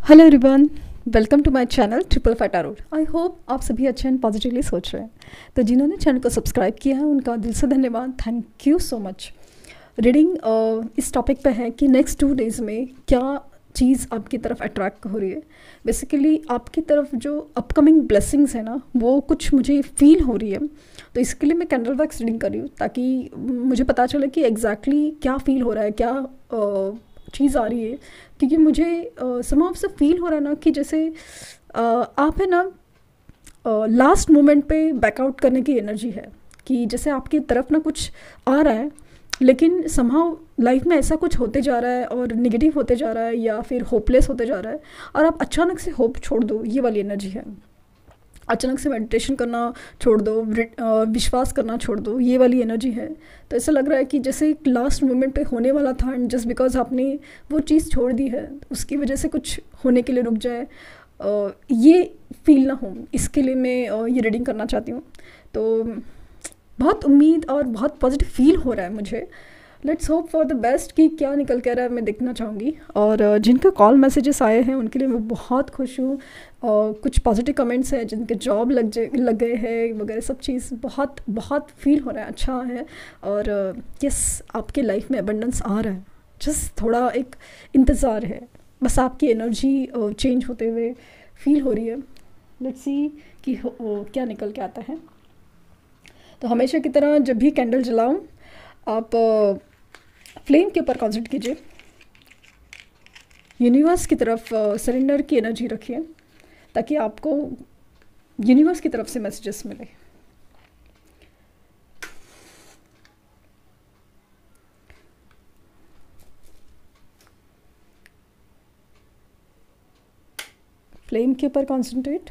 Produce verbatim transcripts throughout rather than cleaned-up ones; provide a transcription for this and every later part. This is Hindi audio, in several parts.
Hello everyone, welcome to my channel triple five tarot. I hope आप सभी अच्छे एंड पॉजिटिवली सोच रहे हैं। तो जिन्होंने चैनल को सब्सक्राइब किया है उनका दिल से धन्यवाद, thank you so much. Reading uh, इस टॉपिक पे है कि नेक्स्ट टू डेज़ में क्या चीज़ आपकी तरफ अट्रैक्ट हो रही है। बेसिकली आपकी तरफ जो अपकमिंग ब्लेसिंग्स है ना, वो कुछ मुझे फील हो रही है। तो इसके लिए मैं कैंडल वैक्स रीडिंग कर रही हूँ ताकि मुझे पता चले कि एग्जैक्टली exactly क्या फील हो रहा है, क्या uh, चीज़ आ रही है। क्योंकि मुझे समहाउ से फील हो रहा है ना कि जैसे uh, आप है ना लास्ट मोमेंट पे बैकआउट करने की एनर्जी है, कि जैसे आपकी तरफ ना कुछ आ रहा है लेकिन समहाउ लाइफ में ऐसा कुछ होते जा रहा है और नेगेटिव होते जा रहा है या फिर होपलेस होते जा रहा है और आप अचानक से होप छोड़ दो, ये वाली एनर्जी है। अचानक से मेडिटेशन करना छोड़ दो, विश्वास करना छोड़ दो, ये वाली एनर्जी है। तो ऐसा लग रहा है कि जैसे एक लास्ट मोमेंट पे होने वाला था एंड जस्ट बिकॉज आपने वो चीज़ छोड़ दी है उसकी वजह से कुछ होने के लिए रुक जाए, uh, ये फील ना हो, इसके लिए मैं uh, ये रीडिंग करना चाहती हूँ। तो बहुत उम्मीद और बहुत पॉजिटिव फील हो रहा है मुझे। Let's hope for the best कि क्या निकल के आ रहा है, मैं देखना चाहूँगी। और जिनके कॉल मैसेजेस आए हैं उनके लिए मैं बहुत खुश हूँ। और कुछ पॉजिटिव कमेंट्स हैं, जिनके जॉब लग जाए लग गए हैं वगैरह, सब चीज़ बहुत बहुत फील हो रहा है, अच्छा है। और यस, आपके लाइफ में अबंडेंस आ रहा है, जस्ट थोड़ा एक इंतज़ार है, बस आपकी एनर्जी चेंज होते हुए फील हो रही है। लेट्स सी कि क्या निकल के आता है। तो हमेशा की तरह जब भी कैंडल जलाऊं, आप फ्लेम के ऊपर कॉन्सेंट्रेट कीजिए, यूनिवर्स की तरफ सरेंडर की एनर्जी रखिए ताकि आपको यूनिवर्स की तरफ से मैसेजेस मिले। फ्लेम के ऊपर कॉन्सेंट्रेट,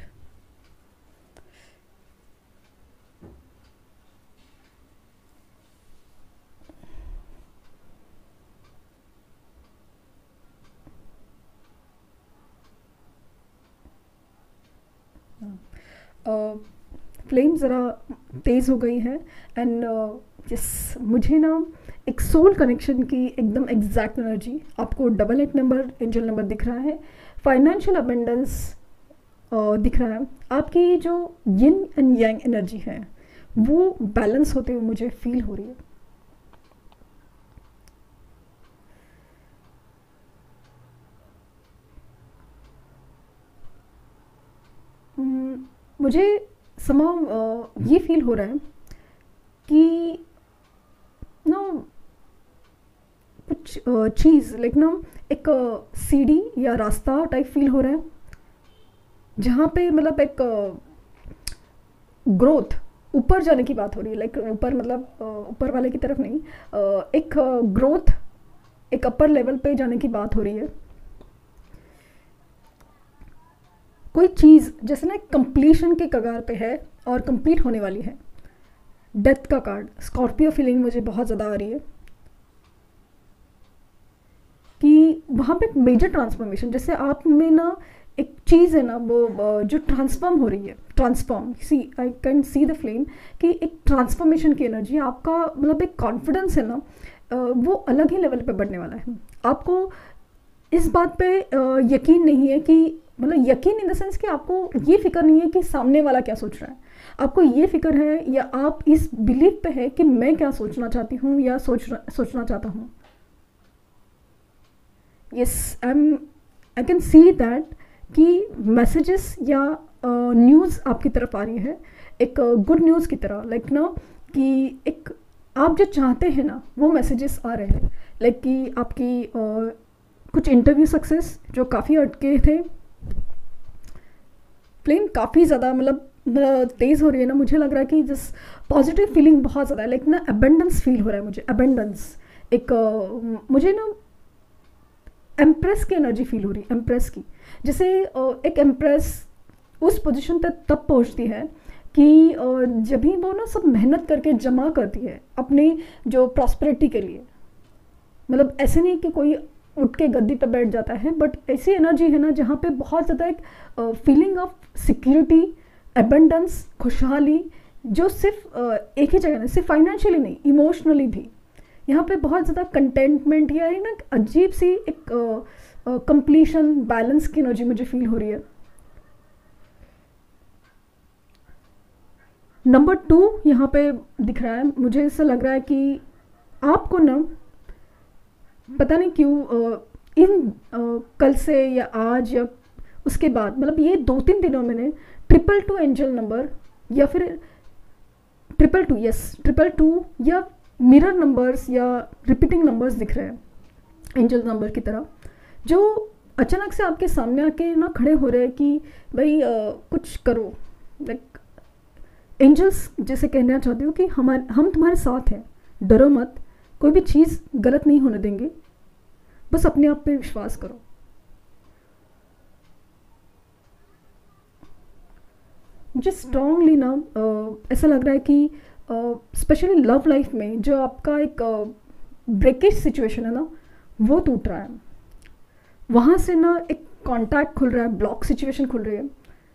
फ्लेम ज़रा तेज़ हो गई है एंड यस, मुझे ना एक सोल कनेक्शन की एकदम एग्जैक्ट एनर्जी, आपको double eight number angel number दिख रहा है, फाइनेंशियल अबेंडेंस दिख रहा है। आपकी जो यिन एंड यांग एनर्जी है वो बैलेंस होते हुए मुझे फील हो रही है। मुझे समहाउ ये फील हो रहा है कि ना कुछ चीज़ लाइक ना एक सीढ़ी या रास्ता टाइप फील हो रहा है, जहाँ पे मतलब एक ग्रोथ ऊपर जाने की बात हो रही है। लाइक ऊपर मतलब ऊपर वाले की तरफ नहीं, एक ग्रोथ, एक अपर लेवल पे जाने की बात हो रही है। कोई चीज़ जैसे ना कंप्लीशन के कगार पे है और कंप्लीट होने वाली है। डेथ का कार्ड, स्कॉर्पियो फीलिंग मुझे बहुत ज़्यादा आ रही है कि वहाँ पे एक मेजर ट्रांसफॉर्मेशन, जैसे आप में ना एक चीज़ है ना वो जो ट्रांसफॉर्म हो रही है, transform see I can see the flame कि एक ट्रांसफॉर्मेशन की एनर्जी, आपका मतलब एक कॉन्फिडेंस है ना वो अलग ही लेवल पे बढ़ने वाला है। आपको इस बात पे यकीन नहीं है कि मतलब यकीन इन द सेंस कि आपको ये फिक्र नहीं है कि सामने वाला क्या सोच रहा है, आपको ये फिक्र है या आप इस बिलीफ पे है कि मैं क्या सोचना चाहती हूँ या सोच सोचना चाहता हूँ। Yes, I am I can see that कि मैसेजेस या न्यूज़ uh, आपकी तरफ आ रही है एक गुड uh, न्यूज़ की तरह। लाइक ना कि एक आप जो चाहते हैं ना वो मैसेजेस आ रहे हैं। लाइक कि आपकी uh, कुछ इंटरव्यू सक्सेस जो काफ़ी अटके थे, फ्लेम काफ़ी ज़्यादा मतलब तेज़ हो रही है ना। मुझे लग रहा है कि जिस पॉजिटिव फीलिंग बहुत ज़्यादा है, लाइक ना अबेंडेंस फील हो रहा है मुझे, अबेंडेंस एक uh, मुझे ना एम्प्रेस की एनर्जी फील हो रही है, एम्प्रेस की। जैसे uh, एक एम्प्रेस उस पोजीशन तक तब पहुंचती है कि uh, जब भी वो ना सब मेहनत करके जमा करती है अपने जो प्रॉस्पेरिटी के लिए। मतलब ऐसे नहीं कि कोई उठ के गद्दी पे बैठ जाता है, बट ऐसी एनर्जी है ना जहाँ पे बहुत ज़्यादा एक फीलिंग ऑफ सिक्योरिटी, एबंडेंस, खुशहाली, जो सिर्फ uh, एक ही जगह नहीं, सिर्फ फाइनेंशियली नहीं, इमोशनली भी यहाँ पे बहुत ज़्यादा कंटेंटमेंट या ना अजीब सी एक कंप्लीशन, बैलेंस की एनर्जी मुझे फील हो रही है। नंबर टू यहाँ पे दिख रहा है, मुझे ऐसा लग रहा है कि आपको ना पता नहीं क्यों अ, इन अ, कल से या आज या उसके बाद, मतलब ये दो तीन दिनों में ट्रिपल टू एंजल नंबर या फिर triple two, yes triple two या मिरर नंबर्स या रिपीटिंग नंबर्स दिख रहे हैं एंजल नंबर की तरह, जो अचानक से आपके सामने आके ना खड़े हो रहे हैं कि भाई आ, कुछ करो। लाइक एंजल्स जैसे कहना चाहती हूँ कि हमारे हम तुम्हारे साथ हैं, डरो मत, कोई भी चीज़ गलत नहीं होने देंगे, बस अपने आप पे विश्वास करो। मुझे स्ट्रांगली ना ऐसा लग रहा है कि स्पेशली लव लाइफ में जो आपका एक ब्रेकेज सिचुएशन है ना, वो टूट रहा है, वहाँ से ना एक कांटेक्ट खुल रहा है, ब्लॉक सिचुएशन खुल रही है।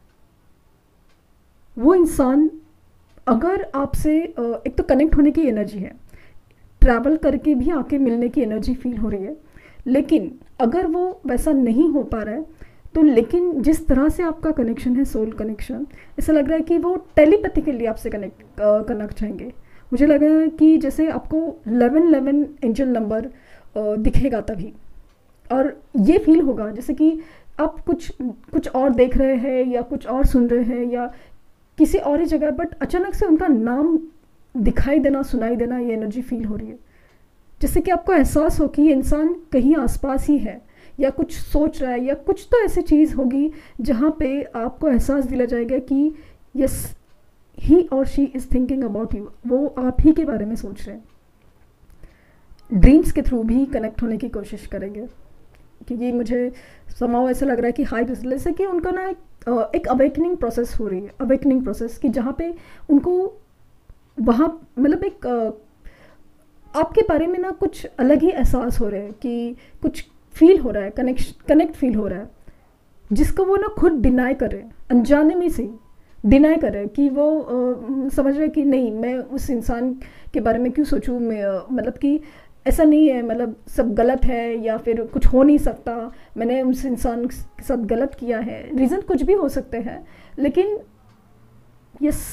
वो इंसान अगर आपसे एक तो कनेक्ट होने की एनर्जी है, ट्रैवल करके भी आके मिलने की एनर्जी फील हो रही है, लेकिन अगर वो वैसा नहीं हो पा रहा है तो लेकिन जिस तरह से आपका कनेक्शन है, सोल कनेक्शन, ऐसा लग रहा है कि वो टेलीपैथिकली आपसे कनेक्ट करना चाहेंगे। मुझे लग रहा है कि जैसे आपको इलेवन इलेवन एंजल नंबर दिखेगा तभी, और ये फील होगा जैसे कि आप कुछ कुछ और देख रहे हैं या कुछ और सुन रहे हैं या किसी और ही जगह, बट अचानक से उनका नाम दिखाई देना, सुनाई देना, ये एनर्जी फील हो रही है। जैसे कि आपको एहसास हो कि ये इंसान कहीं आसपास ही है या कुछ सोच रहा है या कुछ तो ऐसी चीज़ होगी जहाँ पे आपको एहसास दिला जाएगा कि यस ही और she is thinking about you, वो आप ही के बारे में सोच रहे हैं। ड्रीम्स के थ्रू भी कनेक्ट होने की कोशिश करेंगे, क्योंकि मुझे समाव ऐसा लग रहा है कि हाई जैसे कि उनका ना एक एक अवेकनिंग प्रोसेस हो रही है, अवेकनिंग प्रोसेस कि जहाँ पे उनको वहाँ मतलब एक आपके बारे में ना कुछ अलग ही एहसास हो रहा है कि कुछ फील हो रहा है, कनेक्ट कनेक्ट फील हो रहा है, जिसको वो ना खुद डिनाई कर रहे हैं, अनजाने में से डिनाई कर रहे हैं कि वो आ, समझ रहे हैं कि नहीं, मैं उस इंसान के बारे में क्यों सोचूं, मैं मतलब कि ऐसा नहीं है, मतलब सब गलत है या फिर कुछ हो नहीं सकता, मैंने उस इंसान के साथ गलत किया है, रीज़न कुछ भी हो सकते हैं, लेकिन यस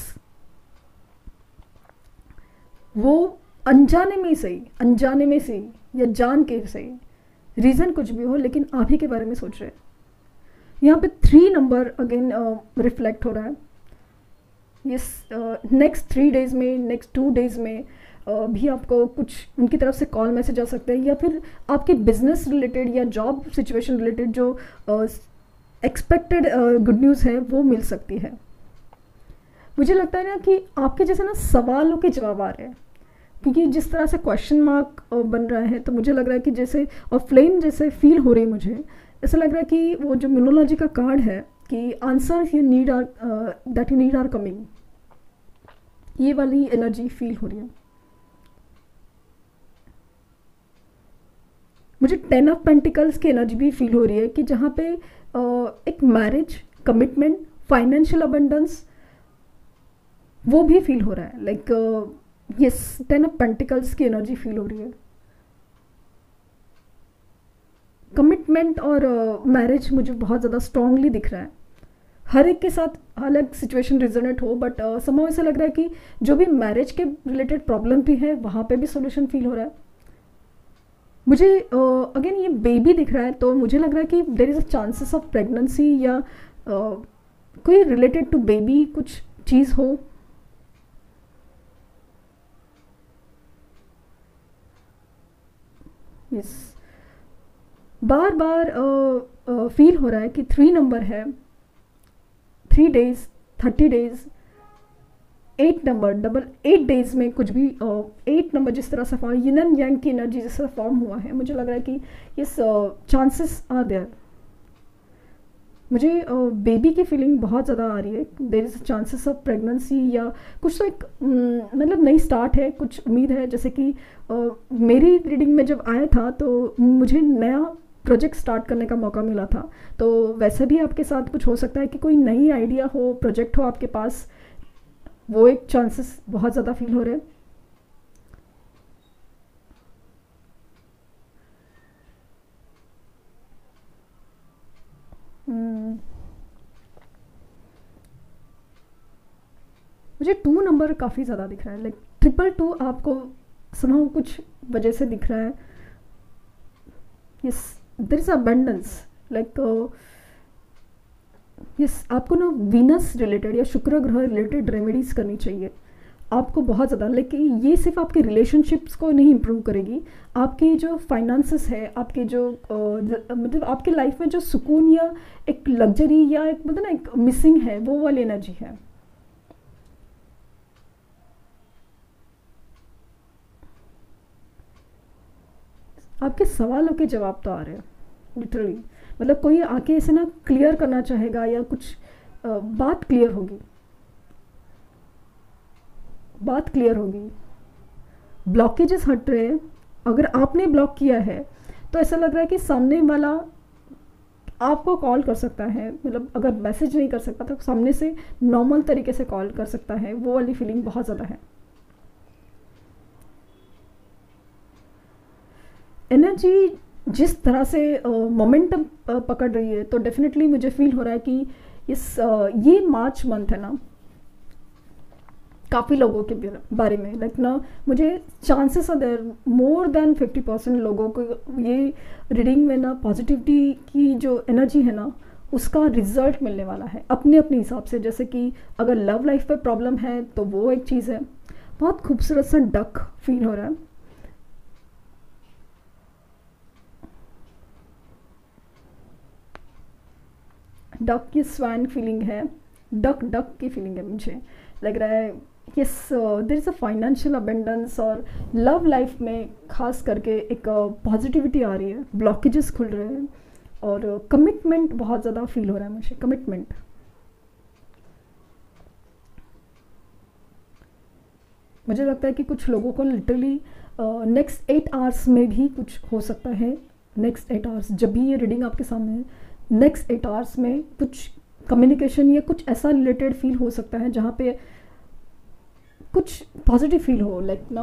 वो अनजाने में सही, अनजाने में सही या जान के सही, रीज़न कुछ भी हो, लेकिन आप ही के बारे में सोच रहे हैं। यहाँ पे थ्री नंबर अगेन रिफ्लेक्ट हो रहा है। यस नेक्स्ट थ्री डेज़ में, नेक्स्ट टू डेज़ में uh, भी आपको कुछ उनकी तरफ से कॉल मैसेज आ सकते हैं, या फिर आपके बिजनेस रिलेटेड या जॉब सिचुएशन रिलेटेड जो एक्सपेक्टेड गुड न्यूज़ है वो मिल सकती है। मुझे लगता है ना कि आपके जैसे ना सवालों के जवाब आ रहे हैं, क्योंकि जिस तरह से क्वेश्चन मार्क बन रहा है, तो मुझे लग रहा है कि जैसे और फ्लेम जैसे फील हो रही है, मुझे ऐसा लग रहा है कि वो जो न्यूमरोलॉजी का कार्ड है कि answer you need are that you need are coming, ये वाली एनर्जी फील हो रही है। मुझे टेन ऑफ पेंटिकल्स की एनर्जी भी फील हो रही है कि जहाँ पे uh, एक मैरिज, कमिटमेंट, फाइनेंशियल अबंडेंस, वो भी फील हो रहा है। Like yes ten of pentacles की एनर्जी फील हो रही है। कमिटमेंट और मैरिज uh, मुझे बहुत ज़्यादा स्ट्रांगली दिख रहा है। हर एक के साथ अलग सिचुएशन रिजोनेट हो, बट समहाउ ऐसा लग रहा है कि जो भी मैरिज के रिलेटेड प्रॉब्लम भी है वहाँ पे भी सोल्यूशन फील हो रहा है। मुझे अगेन uh, ये बेबी दिख रहा है, तो मुझे लग रहा है कि there is a chances of pregnancy या uh, कोई रिलेटेड टू बेबी कुछ चीज़ हो। Yes yes. बार बार फील uh, uh, हो रहा है कि थ्री नंबर है, three days, thirty days, eight number, double eight days में कुछ भी एट नंबर जिस तरह से फॉर्म, यिन एंड यांग की एनर्जी जिस तरह फॉर्म हुआ है, मुझे लग रहा है कि यस चांसेस आर देयर। मुझे बेबी uh, की फीलिंग बहुत ज़्यादा आ रही है। There is chances of pregnancy या कुछ तो एक मतलब नई स्टार्ट है, कुछ उम्मीद है। जैसे कि uh, मेरी रीडिंग में जब आया था तो मुझे नया प्रोजेक्ट स्टार्ट करने का मौका मिला था, तो वैसे भी आपके साथ कुछ हो सकता है कि कोई नई आइडिया हो, प्रोजेक्ट हो आपके पास, वो एक चांसेस बहुत ज़्यादा फील हो रहे हैं। मुझे टू नंबर काफ़ी ज़्यादा दिख रहा है, लाइक ट्रिपल टू आपको समहाउ कुछ वजह से दिख रहा है. Yes, there is abundance, like yes आपको ना वीनस रिलेटेड या शुक्र ग्रह रिलेटेड रेमेडीज़ करनी चाहिए आपको बहुत ज़्यादा. लेकिन ये सिर्फ आपके रिलेशनशिप्स को नहीं इम्प्रूव करेगी, आपके जो फाइनेंसेस है, आपके जो uh, मतलब आपके लाइफ में जो सुकून या एक लग्जरी या एक मतलब ना एक मिसिंग है, वो वाली एनर्जी है. आपके सवालों के जवाब तो आ रहे हैं लिटरली, मतलब कोई आके इसे ना क्लियर करना चाहेगा या कुछ uh, बात क्लियर होगी, बात क्लियर होगी. ब्लॉकेजेस हट रहे हैं. अगर आपने ब्लॉक किया है तो ऐसा लग रहा है कि सामने वाला आपको कॉल कर सकता है, मतलब अगर मैसेज नहीं कर सकता तो सामने से नॉर्मल तरीके से कॉल कर सकता है. वो वाली फीलिंग बहुत ज़्यादा है. एनर्जी जिस तरह से मोमेंटम uh, पकड़ रही है, तो डेफिनेटली मुझे फील हो रहा है कि इस uh, ये मार्च मंथ है ना, काफ़ी लोगों के बारे में लाइक ना मुझे chances are there more than fifty percent लोगों को ये रीडिंग में ना पॉजिटिविटी की जो एनर्जी है ना, उसका रिजल्ट मिलने वाला है अपने अपने हिसाब से. जैसे कि अगर लव लाइफ पे प्रॉब्लम है तो वो एक चीज़ है. बहुत खूबसूरत सा डक फील हो रहा है. डक की स्वैन फीलिंग है, डक डक की फीलिंग है. मुझे लग रहा है yes there is a financial abundance और लव लाइफ में खास करके एक पॉजिटिविटी uh, आ रही है. ब्लॉकेजेस खुल रहे हैं और कमिटमेंट uh, बहुत ज़्यादा फील हो रहा है मुझे. कमिटमेंट मुझे लगता है कि कुछ लोगों को लिटरली नेक्स्ट एट आवर्स में भी कुछ हो सकता है. नेक्स्ट एट आवर्स जब भी ये रीडिंग आपके सामने है, नेक्स्ट एट आवर्स में कुछ कम्युनिकेशन या कुछ ऐसा रिलेटेड फील हो सकता है जहाँ पे कुछ पॉजिटिव फील हो. लाइक ना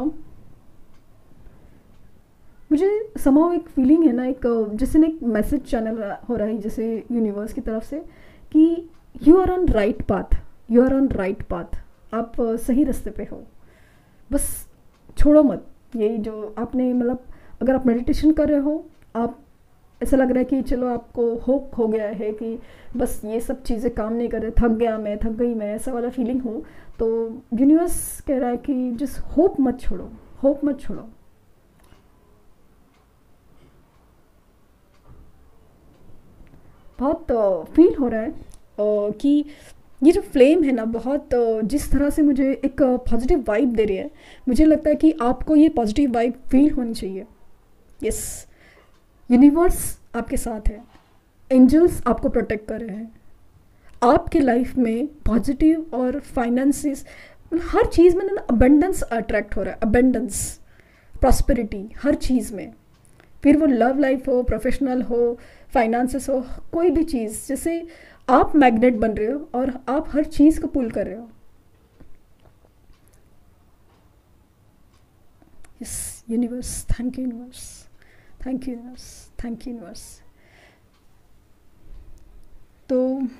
मुझे समाव एक फीलिंग है ना, एक जैसे ना एक मैसेज चैनल हो रहा है जैसे यूनिवर्स की तरफ से कि you are on right path, you are on right path, आप सही रास्ते पे हो. बस छोड़ो मत. यही जो आपने मतलब अगर आप मेडिटेशन कर रहे हो, आप ऐसा लग रहा है कि चलो आपको होप हो गया है कि बस ये सब चीज़ें काम नहीं कर रहे, थक गया मैं, थक गई मैं, ऐसा वाला फीलिंग हो, तो यूनिवर्स कह रहा है कि जिस होप मत छोड़ो, होप मत छोड़ो. बहुत फील हो रहा है uh, कि ये जो फ्लेम है ना, बहुत uh, जिस तरह से मुझे एक पॉजिटिव uh, वाइब दे रही है. मुझे लगता है कि आपको ये पॉजिटिव वाइब फील होनी चाहिए. यस, यूनिवर्स आपके साथ है, एंजल्स आपको प्रोटेक्ट कर रहे हैं. आपके लाइफ में पॉजिटिव और फाइनेंसिस हर चीज़ में ना अबेंडेंस अट्रैक्ट हो रहा है. अबेंडेंस, प्रॉस्पेरिटी हर चीज़ में, फिर वो लव लाइफ हो, प्रोफेशनल हो, फाइनेंसेस हो, कोई भी चीज़. जैसे आप मैग्नेट बन रहे हो और आप हर चीज़ को पुल कर रहे हो. Yes universe, thank you universe, thank you universe, thank you universe. तो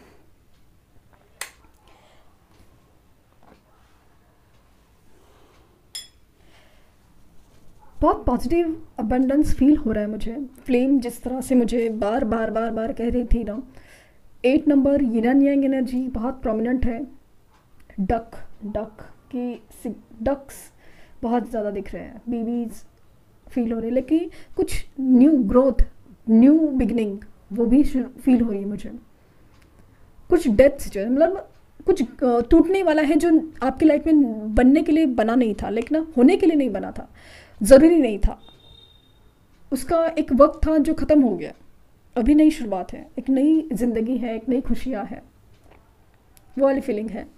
बहुत पॉजिटिव अबंडेंस फील हो रहा है मुझे. फ्लेम जिस तरह से मुझे बार बार बार बार कह रही थी ना, eight number yin and yang energy बहुत प्रोमिनेंट है. डक डक की डक्स बहुत ज़्यादा दिख रहे हैं, बेबीज फील हो रहे हैं, लेकिन कुछ न्यू ग्रोथ, न्यू बिगनिंग वो भी फील हो रही है मुझे. कुछ डेथ्स जो है मतलब कुछ टूटने वाला है जो आपकी लाइफ में बनने के लिए बना नहीं था, लेकिन ना होने के लिए नहीं बना था, ज़रूरी नहीं था. उसका एक वक्त था जो ख़त्म हो गया. अभी नई शुरुआत है, एक नई ज़िंदगी है, एक नई खुशियाँ है, वो वाली फीलिंग है.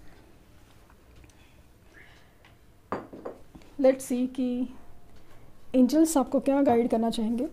लेट्स सी कि एंजल्स आपको क्या गाइड करना चाहेंगे.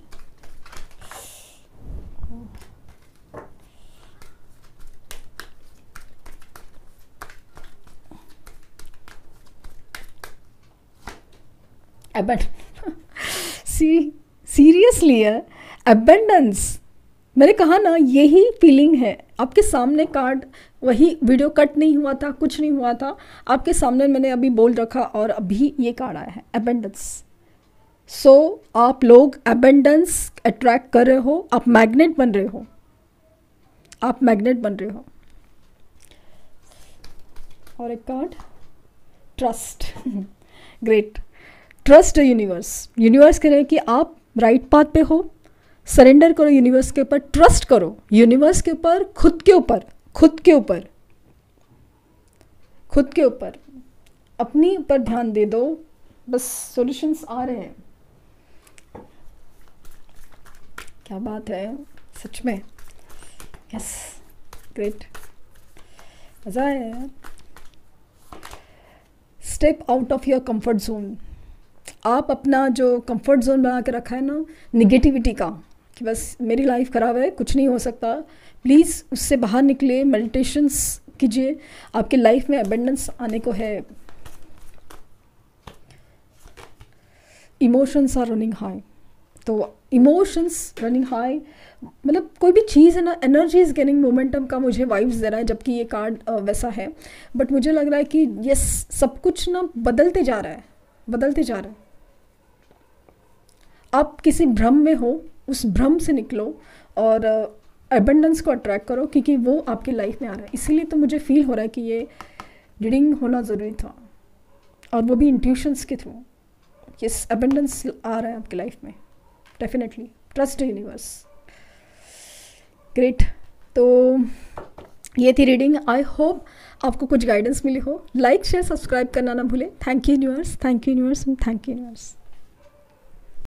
सी सीरियसली है, अबेंडेंस मैंने कहा ना, यही फीलिंग है। आपके सामने कार्ड, वही वीडियो कट नहीं हुआ था, कुछ नहीं हुआ था, आपके सामने मैंने अभी बोल रखा और अभी ये कार्ड आया है, अबेंडेंस। सो so, आप लोग अबेंडेंस अट्रैक्ट कर रहे हो, आप मैग्नेट बन रहे हो, आप मैग्नेट बन रहे हो। और एक card, trust. Great, trust universe. Universe कह रहे हैं कि आप राइट पाथ पे हो। सरेंडर करो यूनिवर्स के ऊपर, ट्रस्ट करो यूनिवर्स के ऊपर, खुद के ऊपर, खुद के ऊपर, खुद के ऊपर, अपनी ऊपर ध्यान दे दो, बस सॉल्यूशंस आ रहे हैं। क्या बात है, सच में, यस, ग्रेट, मज़ा आया यार। Step out of your comfort zone. आप अपना जो कंफर्ट जोन बना के रखा है ना निगेटिविटी का, कि बस मेरी लाइफ ख़राब है, कुछ नहीं हो सकता, प्लीज़ उससे बाहर निकले, मेडिटेशंस कीजिए, आपके लाइफ में अबेंडेंस आने को है। इमोशंस आर रनिंग हाई, तो इमोशंस रनिंग हाई मतलब कोई भी चीज़ है ना, एनर्जी इज़ गेनिंग मोमेंटम का मुझे वाइब्स दे रहा है, जबकि ये कार्ड वैसा है, बट मुझे लग रहा है कि ये सब कुछ ना बदलते जा रहा है, बदलते जा रहा है। आप किसी भ्रम में हो, उस भ्रम से निकलो और अबेंडेंस को अट्रैक्ट करो, क्योंकि वो आपकी लाइफ में आ रहा है। इसीलिए तो मुझे फील हो रहा है कि ये रीडिंग होना ज़रूरी था, और वो भी इंट्यूशंस के थ्रू। यस, अबेंडेंस आ रहा है आपकी लाइफ में, डेफिनेटली, ट्रस्ट यूनिवर्स। ग्रेट, तो ये थी रीडिंग। आई होप आपको कुछ गाइडेंस मिली हो। लाइक शेयर सब्सक्राइब करना ना भूलें। Thank you universe, thank you universe, thank you universe.